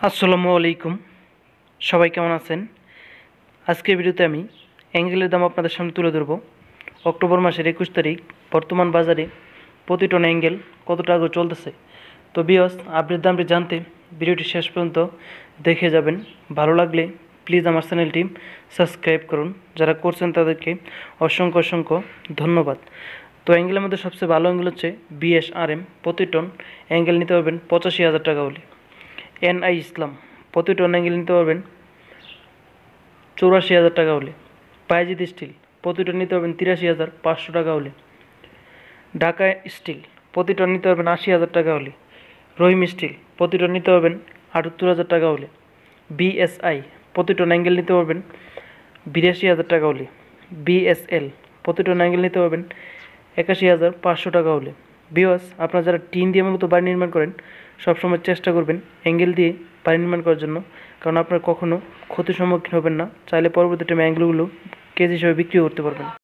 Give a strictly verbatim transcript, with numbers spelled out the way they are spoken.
আসসালামু আলাইকুম। সবাই কেমন আছেন? আজকের ভিডিওতে আমি অ্যাঙ্গেলের দাম আপনাদের সামনে তুলে ধরব। অক্টোবর মাসের একুশ তারিখ বর্তমান বাজারে প্রতি টন অ্যাঙ্গেল কত টাকা চলতেছে। তো বিয়স আপডেট দামটি জানতে ভিডিওটি শেষ পর্যন্ত দেখে যাবেন। ভালো লাগলে প্লিজ আমার চ্যানেলটি সাবস্ক্রাইব করুন। যারা করছেন তাদেরকে অসংখ্য অসংখ্য ধন্যবাদ। তো অ্যাঙ্গেলের মধ্যে সবচেয়ে ভালো অ্যাঙ্গেল হচ্ছে বিএসআরএম। প্রতি টন অ্যাঙ্গেল নিতে পারবেন পঁচাশি হাজার টাকা হলে। এনআই ইসলাম প্রতি টন অ্যাঙ্গেল নিতে পারবেন চৌরাশি হাজার টাকা হলে। পাইজিদ স্টিল প্রতি টন নিতে পারবেন তিরাশি হাজার পাঁচশো টাকা হলে। ঢাকা স্টিল প্রতি টন নিতে পারবেন আশি হাজার টাকা হলে। রহিম স্টিল প্রতি টন নিতে পারবেন আটাত্তর হাজার টাকা হলে। বিএসআই প্রতি টন অ্যাঙ্গেল নিতে পারবেন বিরাশি হাজার টাকা হলে। বিএসএল প্রতি টন অ্যাঙ্গেল নিতে পারবেন একাশি হাজার পাঁচশো টাকা হলে। বিওয়াস আপনারা যারা টিন দিয়ে মূলত বাড়ি নির্মাণ করেন সবসময় চেষ্টা করবেন অ্যাঙ্গেল দিয়ে বাড়ি নির্মাণ করার জন্য, কারণ আপনার কখনও ক্ষতির সম্মুখীন হবেন না। চাইলে পরবর্তী টাইমে অ্যাঙ্গেলগুলো কেজি হিসেবে বিক্রিও করতে পারবেন।